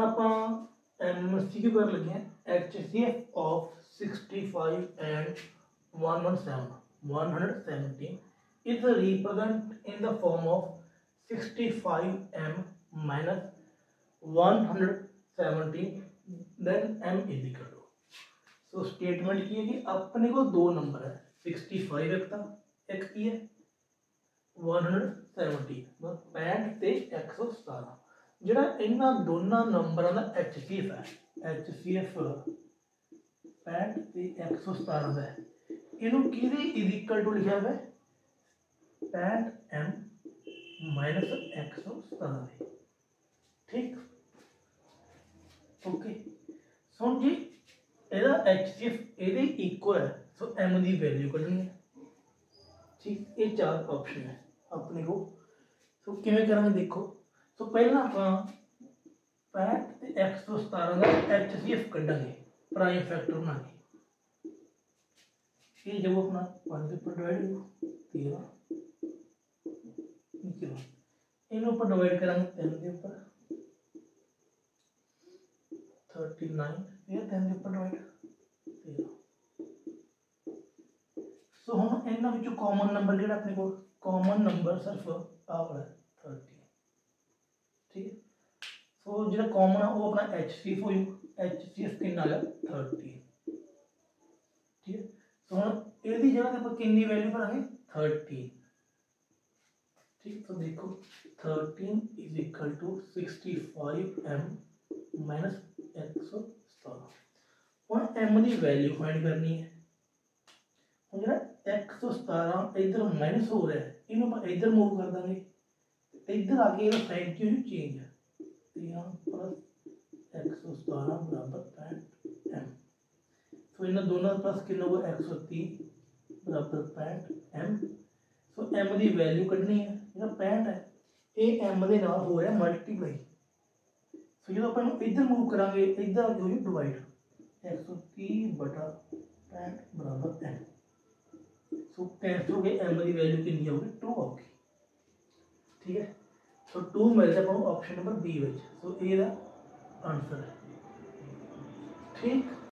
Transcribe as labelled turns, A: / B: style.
A: आप MCQ कर लगे HCF of 65 and 117 is represent in the form of 65m minus 170, then m is equal to। So statement की है कि अपने को दो नंबर है 65 एक था, एक की है 170 65 ते 117। ਜਿਹੜਾ ਇਹਨਾਂ ਦੋਨਾਂ ਨੰਬਰਾਂ ਦਾ HCF ਹੈ, HCF 65 ਤੇ 117 ਦਾ ਹੈ, ਇਹਨੂੰ ਕਿਹਦੇ ਇਜ਼ ਇਕੁਅਲ ਟੂ ਲਿਖਿਆ ਹੋਇਆ 65m माइनस 117। ठीक, ओके। सुन जी ਇਹਦਾ HCF ਇਹਦੇ इक्वल है, सो m की वैल्यू कढ़नी है। ठीक, ये चार ऑप्शन है अपने को। सो किवें करांगे देखो। सो पहला आपां 65 ते 117 का HCF कढ़ांगे, प्राइम फैक्टर बनाके। ये जब अपना 5 पर डिवाइड 13 इन्हों पर डिवाइड करांगे 3 के ऊपर 39, ये 3 के ऊपर डिवाइड 13। सो हम इन्हां विचों कॉमन नंबर जिहड़ा अपने को कॉमन नंबर सिर्फ आ वाला 30। ठीक है, सो जिहड़ा कॉमन है वो अपना HCF हो, HCF कितना आ गया 30। ठीक है, सो हम इहदी जगह ते आपां कितनी वैल्यू भरांगे 13। ठीक, तो देखो 13 is equal to 65m minus 117। हम m की वैल्यू फाइंड करनी है। हम जो 117 इधर माइनस हो रहा है, इन्हों आप इधर मूव कर देंगे, इधर आके ये साइन क्यों चेंज है, 13 प्लस 117 बराबर 65m। तो इन दोनों प्लस कितना होगा 130 बराबर 65m। सो m की वैल्यू कढ़नी है, जो 65 है ये m के नाल हो रहा मल्टीप्लाई। सो जो आप इधर मूव करांगे इधर आगे हो डिवाइड 130 बटा 65 बराबर m। सो कैंसिल हो गए, m की वैल्यू कितनी होगी 2 होगी। ठीक है, सो 2 मिलता है ऑप्शन नंबर बी। सो ये आंसर है। ठीक।